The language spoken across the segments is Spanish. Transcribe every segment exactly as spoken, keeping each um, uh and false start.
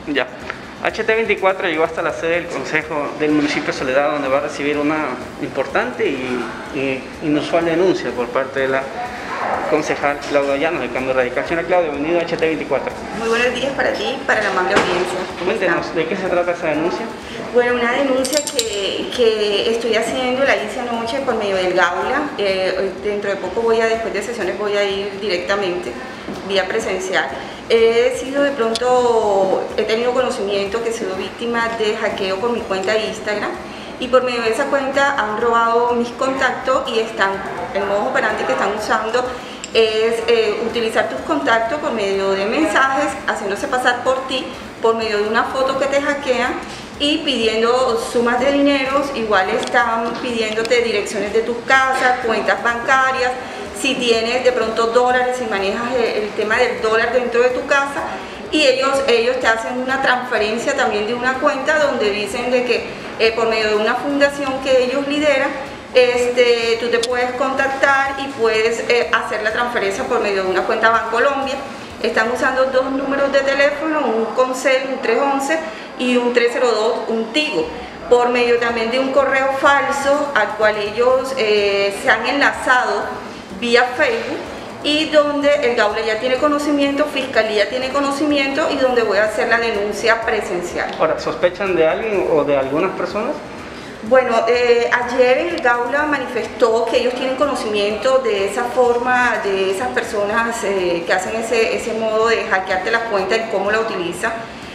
Ya. H T veinticuatro llegó hasta la sede del Consejo del municipio de Soledad, donde va a recibir una importante y, y inusual denuncia por parte de la concejal Claudia Llanos, del Cambio Radical. Señora Claudia, bienvenido a H T veinticuatro. Muy buenos días para ti y para la amable audiencia. Cuéntenos, ¿de qué se trata esa denuncia? Bueno, una denuncia que, que estoy haciendo, la hice anoche por medio del Gaula. Eh, dentro de poco voy a, después de sesiones voy a ir directamente, vía presencial. He sido de pronto, he tenido conocimiento que he sido víctima de hackeo por mi cuenta de Instagram, y por medio de esa cuenta han robado mis contactos y están, el modo operante que están usando es eh, utilizar tus contactos por medio de mensajes, haciéndose pasar por ti, por medio de una foto que te hackean y pidiendo sumas de dineros. Igual están pidiéndote direcciones de tus casas, cuentas bancarias, si tienes de pronto dólares, si manejas el, el tema del dólar dentro de tu casa, y ellos, ellos te hacen una transferencia también de una cuenta donde dicen de que eh, por medio de una fundación que ellos lideran, este, tú te puedes contactar y puedes eh, hacer la transferencia por medio de una cuenta Bancolombia. Están usando dos números de teléfono, un Concel, un tres once y un tres cero dos, un Tigo, por medio también de un correo falso al cual ellos eh, se han enlazado vía Facebook, y donde el Gaula ya tiene conocimiento, Fiscalía tiene conocimiento, y donde voy a hacer la denuncia presencial. Ahora, ¿sospechan de alguien o de algunas personas? Bueno, eh, ayer el Gaula manifestó que ellos tienen conocimiento de esa forma, de esas personas eh, que hacen ese, ese modo de hackearte la cuenta y cómo la utilizan.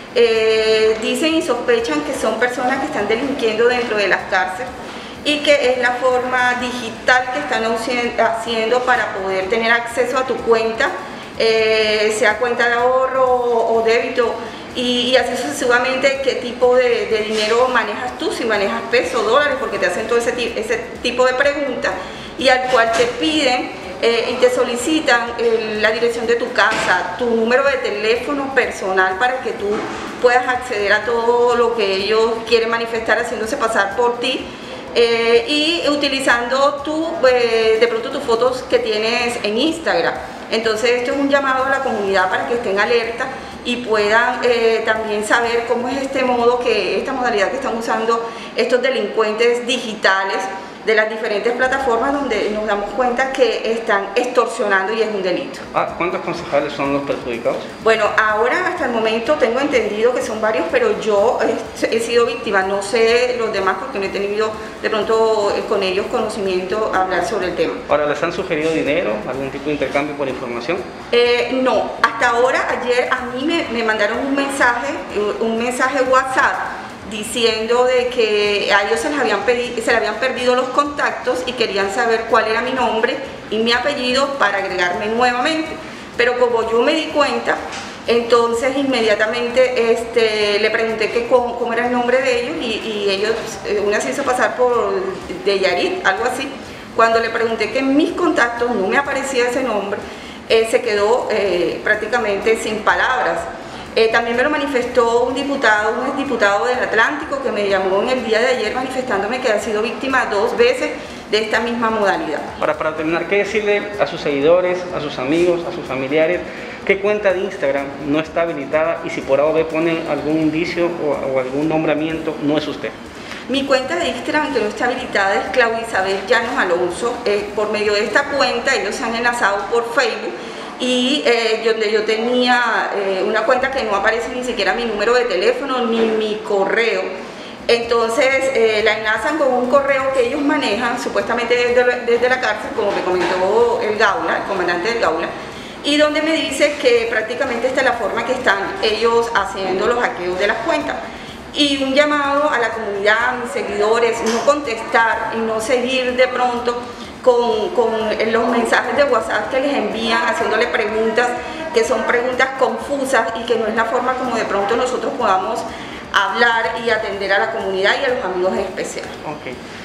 Eh, dicen y sospechan que son personas que están delinquiendo dentro de las cárceles, y que es la forma digital que están haciendo para poder tener acceso a tu cuenta, eh, sea cuenta de ahorro o, o débito, y, y así sucesivamente, qué tipo de, de dinero manejas tú, si manejas pesos, dólares, porque te hacen todo ese, ese tipo de preguntas, y al cual te piden eh, y te solicitan eh, la dirección de tu casa, tu número de teléfono personal, para que tú puedas acceder a todo lo que ellos quieren manifestar, haciéndose pasar por ti. Eh, y utilizando tú, eh, de pronto tus fotos que tienes en Instagram. Entonces esto es un llamado a la comunidad para que estén alerta y puedan eh, también saber cómo es este modo, que esta modalidad que están usando estos delincuentes digitales de las diferentes plataformas, donde nos damos cuenta que están extorsionando y es un delito. Ah, ¿cuántos concejales son los perjudicados? Bueno, ahora hasta el momento tengo entendido que son varios, pero yo he, he sido víctima, no sé los demás porque no he tenido de pronto eh, con ellos conocimiento a hablar sobre el tema. Ahora, ¿les han sugerido dinero, algún tipo de intercambio por información? Eh, no, hasta ahora, ayer a mí me, me mandaron un mensaje, un mensaje WhatsApp, diciendo de que a ellos se les habían, pedido, se les habían perdido los contactos y querían saber cuál era mi nombre y mi apellido para agregarme nuevamente. Pero como yo me di cuenta, entonces inmediatamente este, le pregunté que cómo, cómo era el nombre de ellos, y, y ellos, una se hizo pasar por de Yarit, algo así. Cuando le pregunté que en mis contactos no me aparecía ese nombre, él se quedó eh, prácticamente sin palabras. Eh, también me lo manifestó un diputado, un exdiputado del Atlántico, que me llamó en el día de ayer manifestándome que ha sido víctima dos veces de esta misma modalidad. Ahora, para terminar, ¿qué decirle a sus seguidores, a sus amigos, a sus familiares? ¿Qué cuenta de Instagram no está habilitada, y si por A o B ponen algún indicio o, o algún nombramiento, no es usted? Mi cuenta de Instagram que no está habilitada es Claudia Isabel Llanos Alonso. Eh, por medio de esta cuenta ellos se han enlazado por Facebook, y eh, donde yo tenía eh, una cuenta que no aparece ni siquiera mi número de teléfono ni mi correo. Entonces eh, la enlazan con un correo que ellos manejan supuestamente desde, desde la cárcel, como me comentó el Gaula, el comandante del Gaula, y donde me dice que prácticamente esta es la forma que están ellos haciendo los hackeos de las cuentas. Y un llamado a la comunidad, a mis seguidores, no contestar y no seguir de pronto Con, con los mensajes de WhatsApp que les envían, haciéndole preguntas que son preguntas confusas y que no es la forma como de pronto nosotros podamos hablar y atender a la comunidad y a los amigos especiales. Okay.